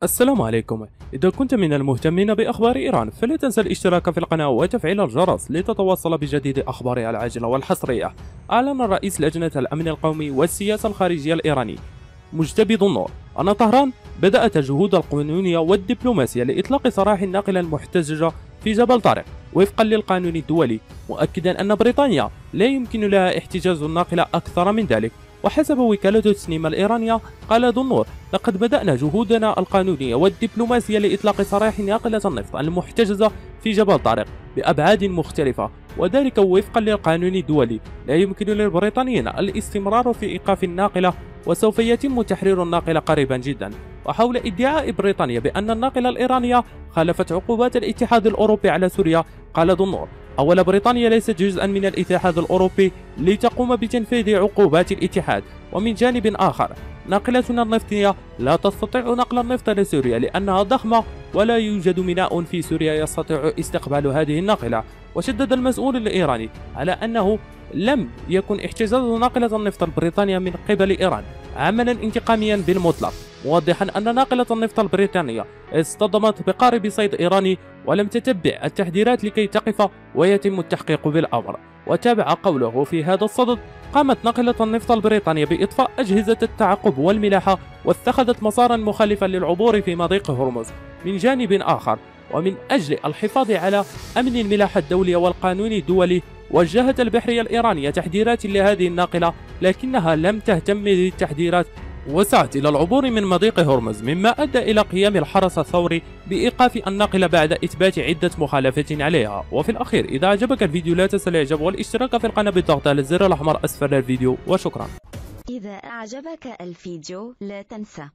السلام عليكم. إذا كنت من المهتمين بأخبار إيران فلا تنسى الاشتراك في القناة وتفعيل الجرس لتتواصل بجديد أخبارها العاجلة والحصرية. أعلن رئيس لجنة الأمن القومي والسياسة الخارجية الإيراني مجتبي ذنور أن طهران بدأت الجهود القانونية والدبلوماسية لإطلاق سراح الناقلة المحتجزة في جبل طارق وفقا للقانون الدولي، مؤكدا أن بريطانيا لا يمكن لها احتجاز الناقلة أكثر من ذلك. وحسب وكالة تسنيم الإيرانية قال ذنور: لقد بدأنا جهودنا القانونية والدبلوماسية لإطلاق سراح ناقلة النفط المحتجزة في جبل طارق بأبعاد مختلفة، وذلك وفقا للقانون الدولي. لا يمكن للبريطانيين الاستمرار في إيقاف الناقلة، وسوف يتم تحرير الناقلة قريبا جدا. وحول ادعاء بريطانيا بأن الناقلة الإيرانية خالفت عقوبات الاتحاد الأوروبي على سوريا، قال ذنور: أولا، بريطانيا ليست جزءا من الاتحاد الأوروبي لتقوم بتنفيذ عقوبات الاتحاد. ومن جانب آخر، ناقلتنا النفطية لا تستطيع نقل النفط لسوريا لأنها ضخمة ولا يوجد ميناء في سوريا يستطيع استقبال هذه الناقلة. وشدد المسؤول الإيراني على أنه لم يكن احتجاز ناقلة النفط البريطانية من قبل إيران عملا انتقاميا بالمطلق، موضحا أن ناقلة النفط البريطانية اصطدمت بقارب صيد إيراني ولم تتبع التحذيرات لكي تقف ويتم التحقيق بالأمر. وتابع قوله في هذا الصدد: قامت ناقلة النفط البريطانية بإطفاء أجهزة التعقب والملاحة واتخذت مسارا مخالفا للعبور في مضيق هرمز. من جانب آخر، ومن أجل الحفاظ على أمن الملاحة الدولية والقانون الدولي، وجهت البحرية الإيرانية تحذيرات لهذه الناقلة، لكنها لم تهتم بالتحذيرات وسعت إلى العبور من مضيق هرمز، مما أدى إلى قيام الحرس الثوري بإيقاف الناقلة بعد إثبات عدة مخالفات عليها. وفي الأخير، إذا أعجبك الفيديو لا تنسى الإعجاب والاشتراك في القناة بالضغط على الزر الأحمر أسفل الفيديو، وشكرا. إذا أعجبك الفيديو لا تنسى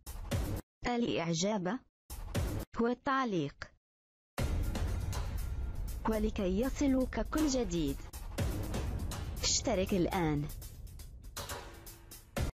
الإعجاب والتعليق، ولكي يصلك كل جديد اشترك الآن.